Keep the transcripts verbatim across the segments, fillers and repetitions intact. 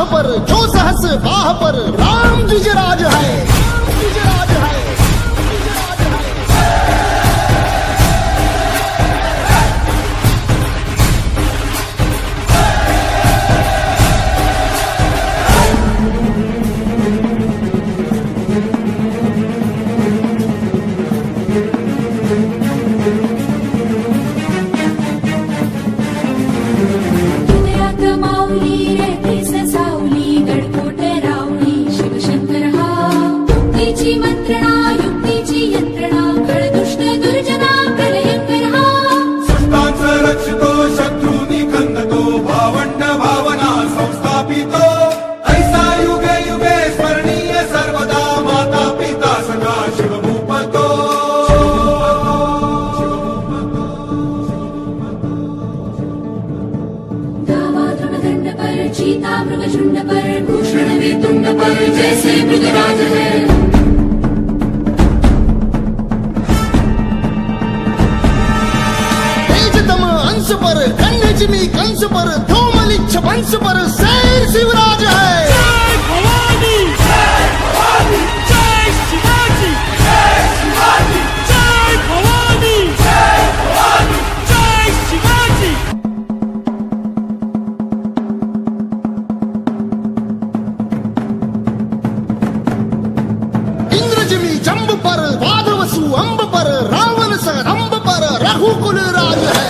पर जो सहस बाह पर राम द्विजराज है, द्विजराज है, द्विजराज है। चीता मृगझुंड पर भूषण वेतुंड पर जैसे मृगराज है। तेजतम अंश पर कन्याजिमी कंस पर धूमलिच्छ वंश पर शेर शिवराज है। जय भवानी, जय भवानी, जय शिवाजी, जय शिवाजी, जय भवानी, जय भवानी, जय शिवाजी। इंद्रजिमी जंब पर वादवसु अंब पर रावण सरंब पर रघुकुल राज है।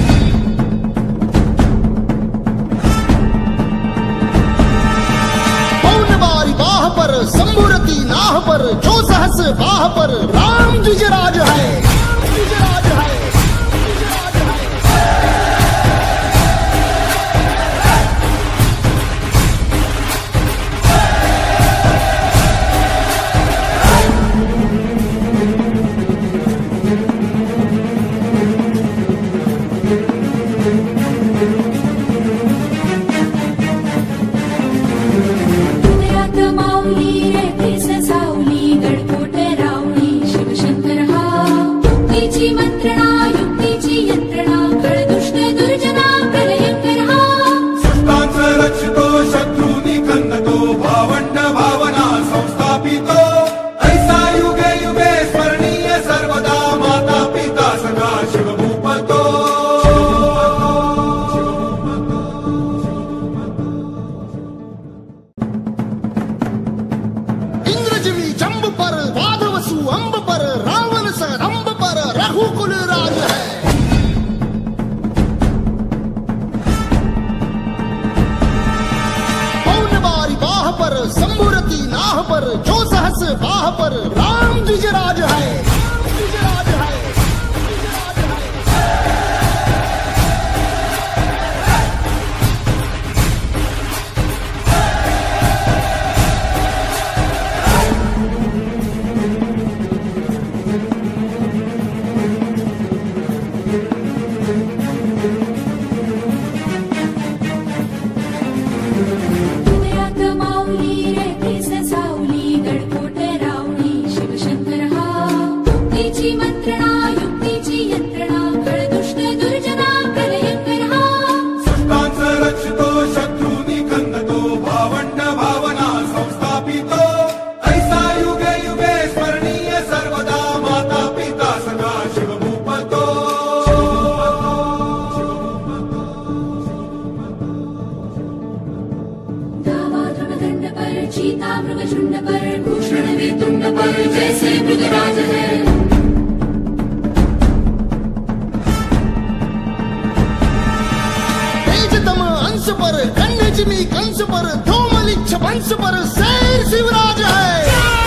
पौनबारी बाह पर संबुरती नाह पर जो सहस बाह पर राम द्विजराज है, द्विजराज है, द्विजराज है। इंद्रजिमी जंब पर वादवसु अंब पर रावण सरंब पर रघुकुल राज है। पौनबारी बाह पर संबुरती नाह पर जो सहस बाह पर राम द्विजराज है, द्विजराज है, द्विजराज है। चीता मृगझुंड पर भूषण वेतुंड पर जैसे मृगराज है। तेजतम अंश पर कन्याजिमी कंस पर धूमलिच्छ वंश पर शेर शिवराज है।